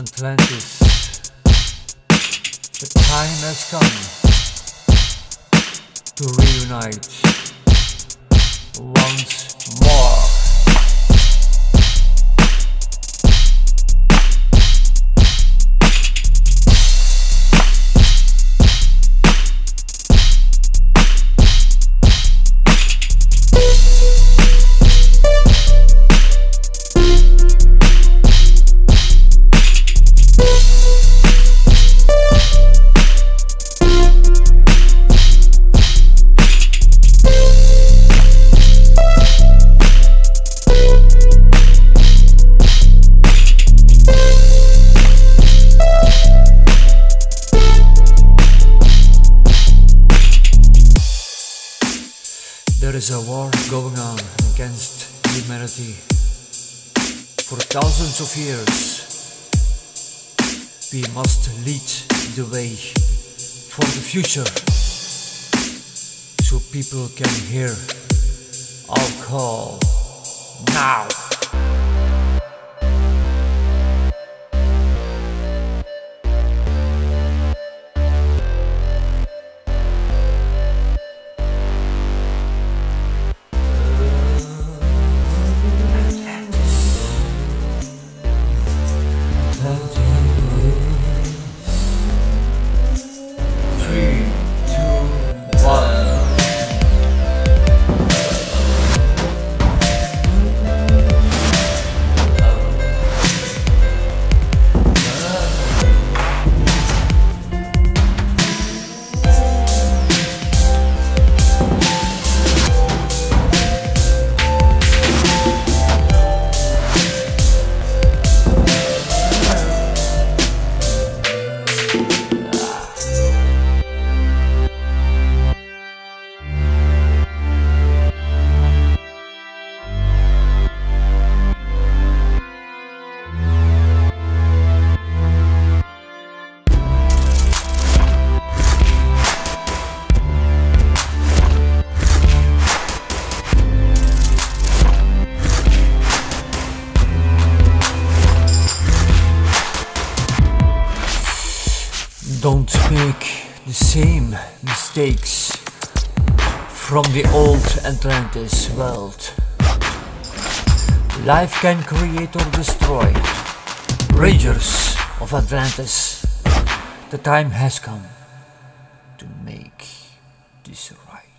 Atlantis, the time has come to reunite once more. There is a war going on against humanity. For thousands of years, we must lead the way for the future, so people can hear our call now. Don't make the same mistakes from the old Atlantis world. Life can create or destroy. Rangers of Atlantis, the time has come to make this right.